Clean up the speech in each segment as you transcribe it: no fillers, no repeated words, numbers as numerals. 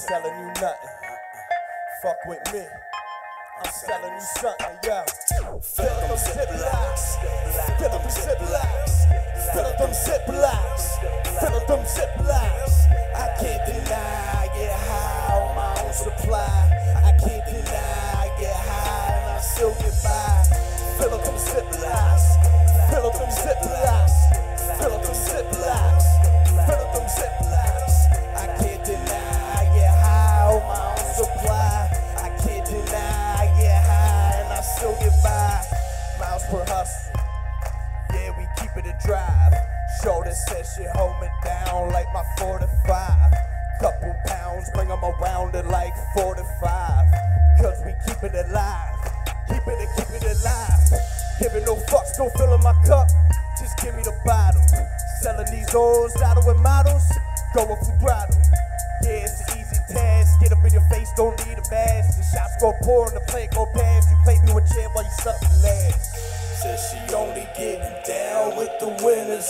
selling you nothing. Fuck with me. I'm selling you something, yo. Fill up them Ziplocs. Fill up them Ziplocs. Fill up them Ziplocs. Fill up them Ziplocs. I can't deny, I get high on my own supply. I can't deny, I get high and I still get by. Fill up them Ziplocs. Fill up them Ziplocs. Fill up them Ziplocs. Fill up them Ziplocs. I can't deny, I get high on my own supply. I can't deny, I get high and I still get by. Miles per hustle. Yeah, we keep it a drive. Shoulder says shit hold me down like my 45. Couple pounds, bring them around at like 45. Cause we keep it alive. Keep it alive. Giving no fucks, don't fill in my cup. Just give me the bottle. Selling these old saddle with models. Going full throttle. Yeah, it's an easy task. Get up in your face, don't need a mask. The shots go pour and the plate go past. You play me with champ while you suck the last. Says she only getting down with the winners.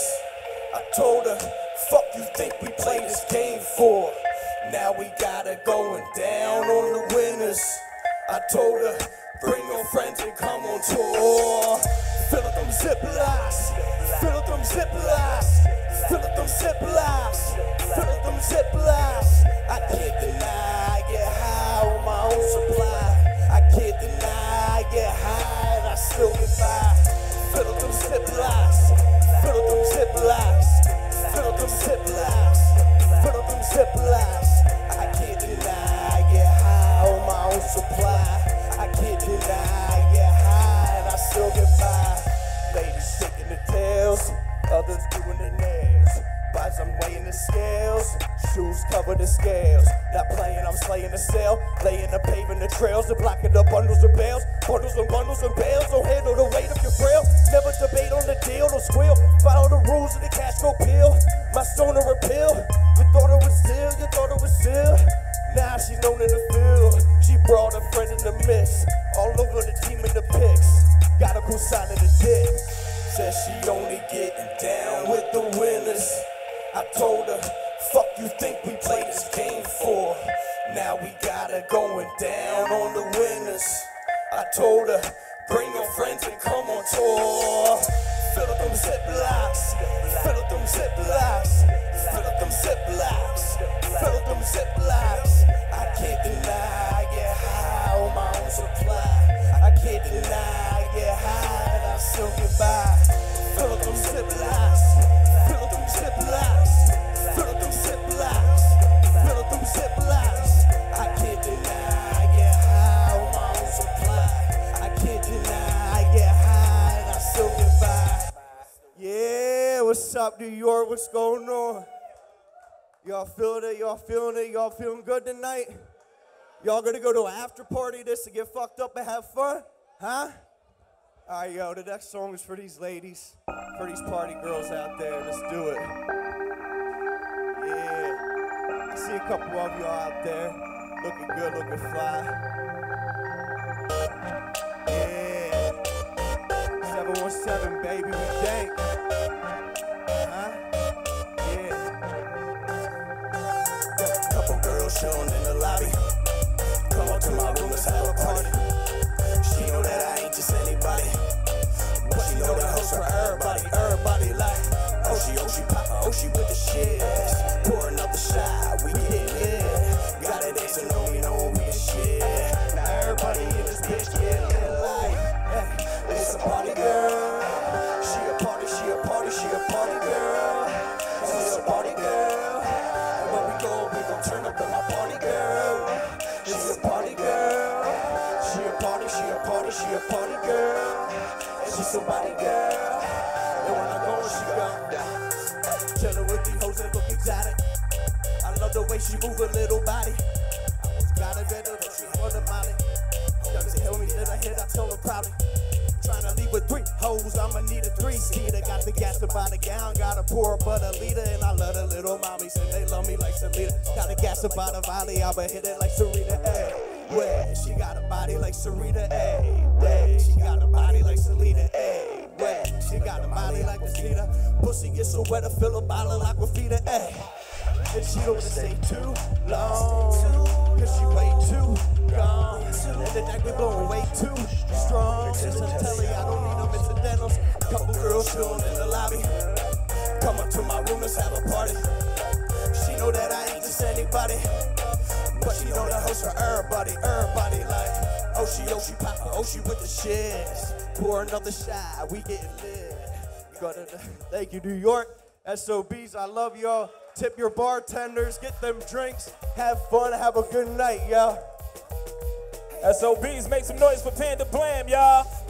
I told her, fuck you think we play this game for? Now we got her going down on the winners. I told her, bring your friends and come on tour. Fill up them Ziplocs. Fill up them Ziplocs. Fill up them Ziplocs. Fill up them Ziplocs. I can't deny, I get high on my own supply. I can't deny, I get high and I still get by. Fill up them Ziplocs. Fill up them Ziplocs. Fill up them Ziplocs. Fill up them Ziplocs. I can't deny, I get high on my own supply. I can't deny, I get high and I still get by. Ladies shaking the tails, others doing the nails. Bodies I'm weighing the scales, shoes cover the scales. Not playing, I'm slaying the sale, laying the paving the trails, and blocking the bundles of bales. Bundles and bales, don't handle the weight of your frail. Never debate on the deal, don't squeal. Follow the rules of the cash go peel. My stoner appeal. You thought it was still, you thought it was still. Now she's known in the field. She brought her friend in the mix. All over the team in the pics. Got a cool sign of the dick. Says she only getting down with the winners. I told her, fuck you think we play this game for? Now we got her going down on the winners. I told her, bring your friends and come on tour. Fill up them Ziplocs. Fill up them Ziplocs. Fill up them Ziplocs. Fill up them Ziplocs. I can't deny, I get high on my own supply. I can't deny, I get high and I still get by. Fill up them Ziplocs. Fill up them Ziplocs. Fill up them Ziplocs. Fill up them Ziplocs. I can't deny, I get high on my own supply. I can't deny, I get high and I still get by. Yeah, what's up, New York? What's going on? Y'all feeling it? Y'all feeling it? Y'all feeling good tonight? Y'all gonna go to an after party this to get fucked up and have fun? Huh? All right, yo, the next song is for these ladies, for these party girls out there. Let's do it. Yeah. I see a couple of y'all out there looking good, looking fly. Yeah. 717, baby, we dank. Huh? Yeah. Couple girls chilling in the lobby. Come up to my room, let's have a party. She know that I ain't just anybody, but she know that host for everybody. Everybody like, oh she poppin', oh she with the shit. Pouring up the shot, we get it. Got it dancing on me, know we the shit. Now everybody in this bitch get lit like, hey, it's a party girl. She a party, she a party, she a party girl. She's a party girl. And when we gon' turn up on my party girl. She's a party girl. She a party, she a party, she a party girl. And she's somebody girl. And when I go, she go. Chillin' with these hoes that look exotic. I love the way she move her little body. I almost got a better, but she want a molly. Gotta tell me that I hit, I tell her probably. Tryna leave with 3 hoes, I'ma need a 3-seater. Got the gas to buy the gown, gotta pour but a liter. And I love the little mommies, and they love me like Selena. Got the gas to buy the volley, I'ma hit it like Serena, ayy. Way, she got a body like Serena, ayy. Way, she got a body like Selena, ayy. Way, she got a body like Christina. Pussy gets so wet, I fill a bottle like Aquafina, ayy. And she don't wanna stay too long, cause she way too gone. And the night we blowing way too strong. Just a telly, I don't need no incidentals. Couple girls chillin' in the lobby. Come up to my room, let's have a party. She know that I ain't just anybody, but she know the host for everybody like, oh she poppin', oh she with the shits. Pour another shot, we getting lit. Thank you, New York. Sob'S, I love y'all. Tip your bartenders, get them drinks, have fun, have a good night, y'all. Sob'S, make some noise for Panda Blam, y'all.